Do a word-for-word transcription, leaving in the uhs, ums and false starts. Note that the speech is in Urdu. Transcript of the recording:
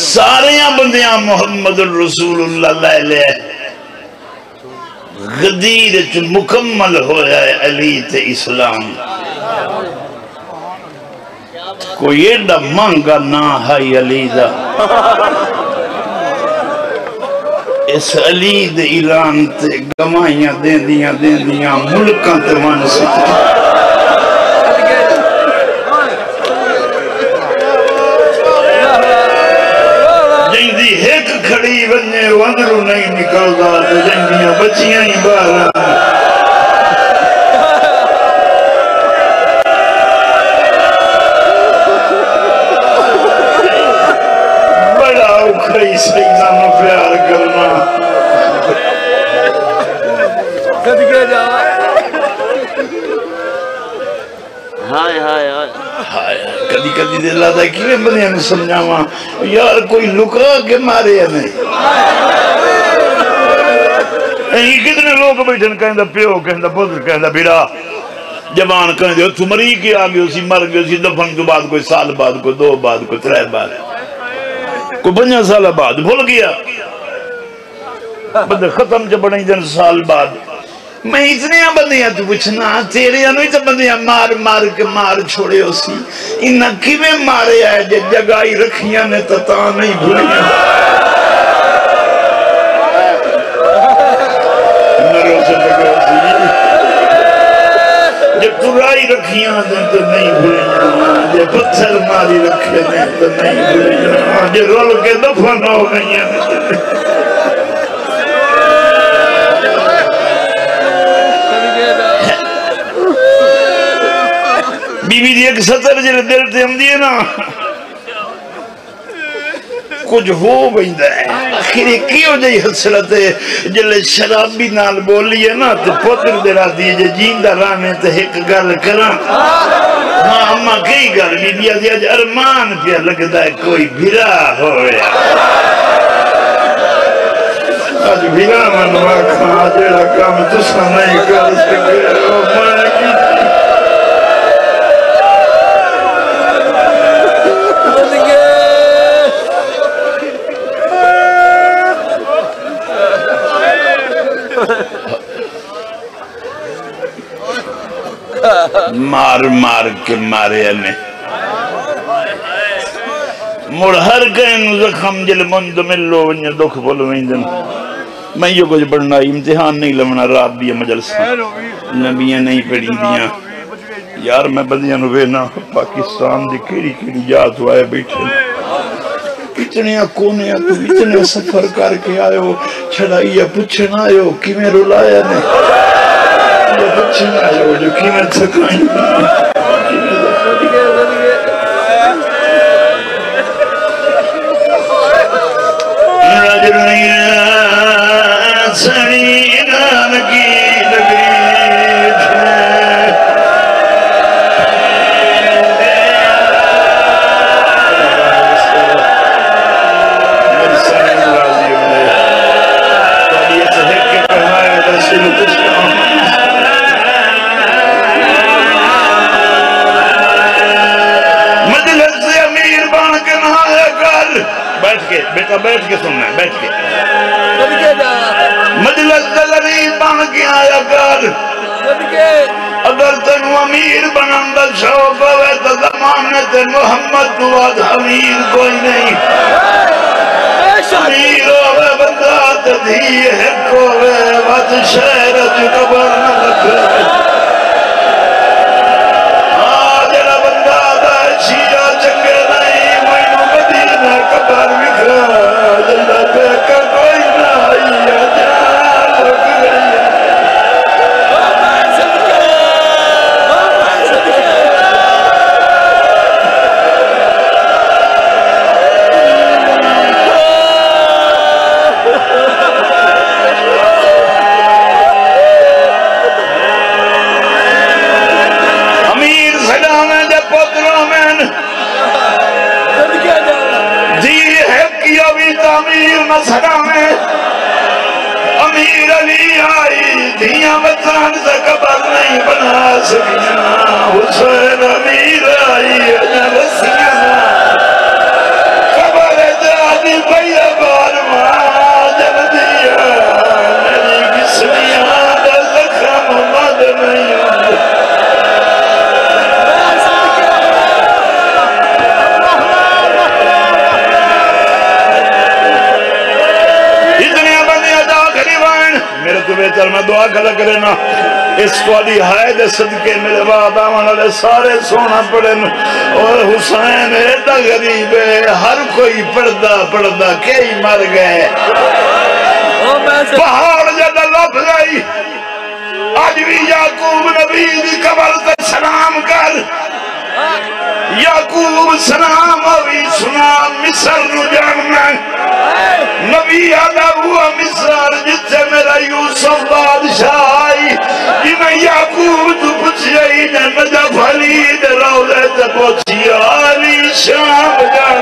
ساریاں بندیاں محمد الرسول اللہ لے لے غدیر چ مکمل ہویا ہے علی تے اسلام کوئی ایڈا مانگا نہ ہے علی دا اس علی دے اعلان تے گمائیاں دیں دیاں دیں دیاں ملکاں تے ون سکتے جیندی ایک کھڑی بننے وندرو نہیں نکلدا تے جیندیاں بچیاں ہی بارا بڑا اوکھائی سیدہ میں پیار کرنا صدقے جا ہائے ہائے ہائے کدی کدی دے اللہ دا کیویں بندیاں نوں سمجھاواں یار کوئی لکا کے مارے ہمیں یہ کتنے لوگ بیٹھن کہندہ پیو کہندہ پتر کہندہ بیڑا جوان کہندہ تو مری کے آگے اسی مر گئے اسی دفن کے بعد کوئی سال بعد کوئی دو بعد کوئی ترے بعد کوئی پنجا سال بعد بھول گیا بندے ختم جب بڑھیں جن سال بعد میں اتنے بندیاں تو پوچھنا تیرے انوی تو بندیاں مار مار کے مار چھوڑے ہو سی انہا کیویں مارے آئے جے جگائی رکھیاں نے تتا نہیں بھولیاں نرو سے لگا سی جے ترائی رکھیاں نے تو نہیں بھولیاں جے پتھر ماری رکھے نے تو نہیں بھولیاں جے رول کے دفن ہو گئی ہیں بی بی دی ایک سطر جلے دل تے ہم دیئے نا کچھ ہو بہندہ ہے آخری کیوں جائی حسرت ہے جلے شرابی نال بولیے نا تو پتر دے رہا دیئے جے جیندہ رانے تے ایک گل کران ماں اممہ کئی گل بی بی آدھی آج ارمان پیا لگتا ہے کوئی بھرا ہویا آج بھرا منوا کھاں جیڑا کام تسا نہیں کر سکے او ماں کی مار مار کے مارے ہمیں مڑ ہر کہیں زخم جل مند ملو ونیا دکھ بولو ویندن میں یہ کچھ بڑھنا امتحان نہیں لمنا رات بھی مجلسہ نبیاں نہیں پڑھی دیاں یار میں بندیاں نو وینا پاکستان دی کیڑی کیڑی یاد ہوئے بیٹھے اتنے کونے تو اتنے سفر کر کے آئے ہو چھڑائیہ پوچھنا آئے ہو کی میں رولایا نے یہ پوچھنا آئے ہو جو کی میں تھکائیں رجنیہ سنی نام کی لگی بیٹا بیٹھ کے سننا ہے بیٹھ کے مجلس دلری بن کے آیا کر اگر تنو امیر بنندہ شوق ہوئے تو زمانت محمد دواد امیر کوئی نہیں امیر ہوئے بندات دیئے حق ہوئے وات شہر جنبر نہ لکھے آجرہ بندات شیعہ چنگے نہیں مینو مدینہ کبار وکھرا جلدہ پہ کر کوئی نہ آئی جان رکھ گئی امیر علی آئی دھیاں بطان سے قبر نہیں بنا سکیاں حسین امیر آئی اجھا بسیاں قبر جا اندر میں دعا کر کرنا اس والی ہائے دے صدقے میرے بعد آمان والے سارے سونا پڑھن اور حسین ایڈا غریب ہے ہر کوئی پڑھدا پڑھدا کئی مر گئے پہاڑ جدہ لپ گئی آج بھی یعقوب نبی دی قبر تے سلام کر یعقوب سلام ہوئی سنا مصر نو جاننا نبی آدھا ہوا مصر جتے میرا یوسف بادشاہ آئی جنہیں یعقوب تو پچھ جائی نجف علی دے روزے تے پوچھی آلی شام جا